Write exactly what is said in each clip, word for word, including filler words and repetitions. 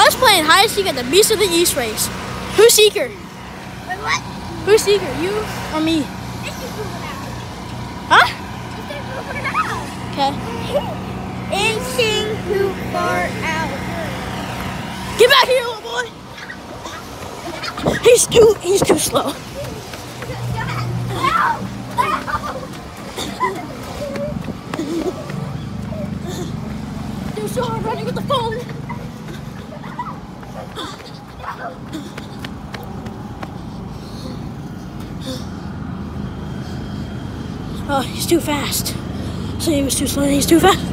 Let's play hide and seek at the Beast of the East race. Who's Seeker? Wait, what? Who's Seeker? You or me? This is moving out. Huh? This is moving out. Okay. Inching too far out. Get back here, little boy. He's too. He's too slow. You're so hard running with the phone. Oh, he's too fast. So he was too slow and he's too fast.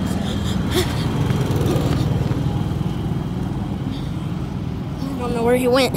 I don't know where he went.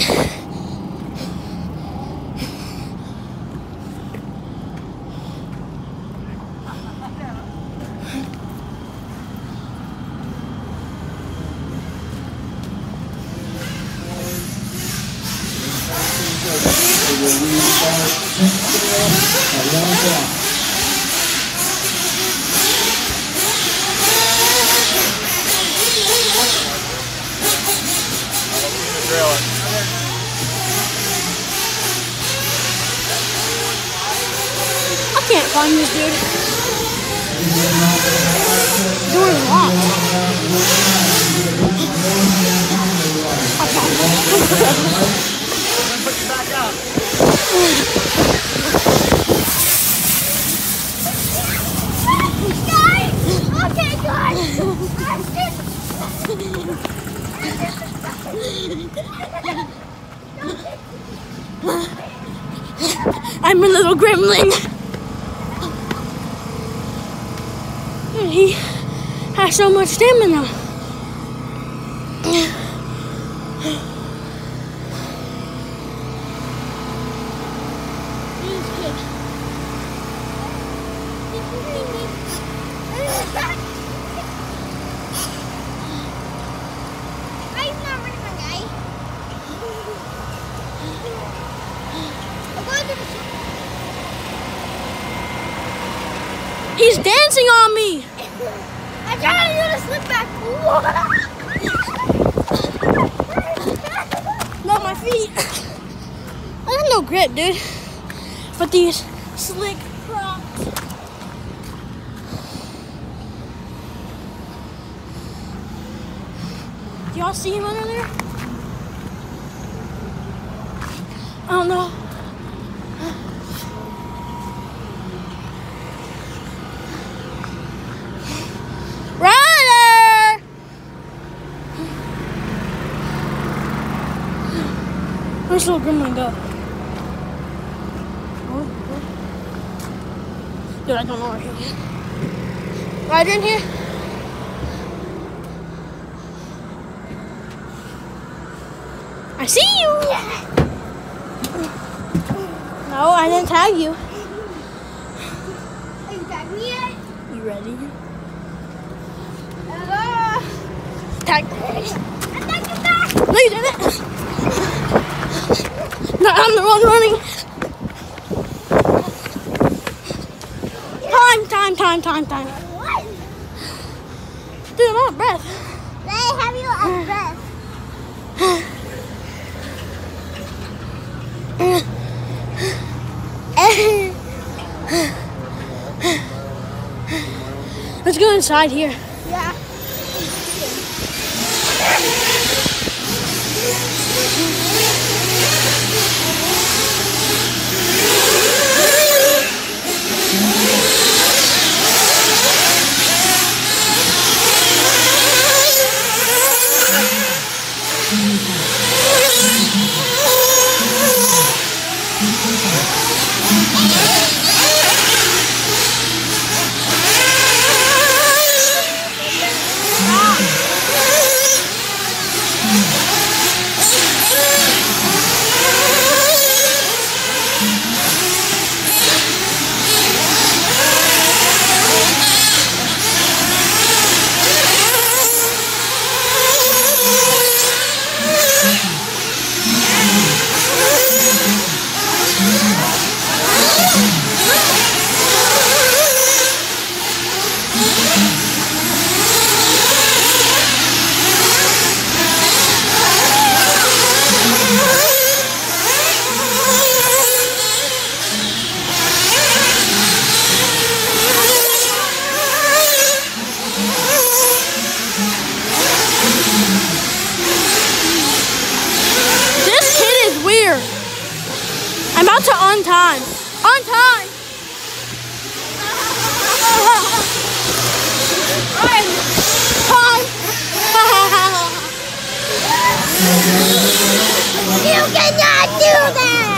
I can't find this dude. Door is locked. I found him. Put you back up. Guys! Okay, guys! I'm a little gremlin. He has so much stamina. He's dancing on me. I'm trying to do the slip back. No, my feet. I got no grip, dude. But these slick Crocs. Do y'all see him under there? I don't know. Ryder! Where's little gremlin go? Dude, I don't know where he is. Ryder in here? I see you! No, I didn't tag you. Are you tagging me yet? You ready? Uh, Tag. I tagged you back! No, you didn't. No, I'm the one running. Time, time, time, time, time. What? Dude, I'm out of breath. They have you out of breath. Let's go inside here. Yeah. Count to on time. On time. Alright. Time. You cannot do that!